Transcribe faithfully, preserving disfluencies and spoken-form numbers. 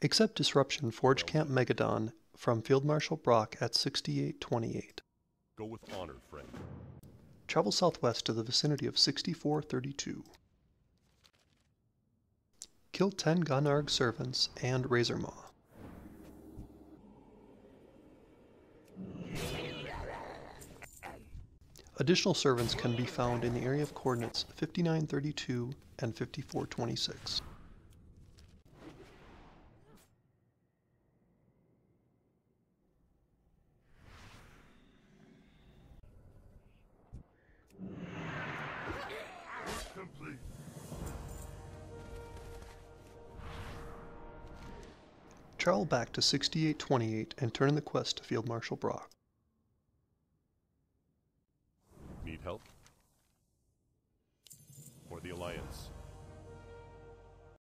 Accept disruption Forge Camp Mageddon from Field Marshal Brock at sixty-eight twenty-eight. Go with honor, friend. Travel southwest to the vicinity of sixty-four thirty-two. Kill ten GAN'ARG servants and RAZORSAW. Additional servants can be found in the area of coordinates fifty-nine thirty-two and fifty-four twenty-six. Complete. Travel back to sixty-eight twenty-eight and turn in the quest to Field Marshal Brock.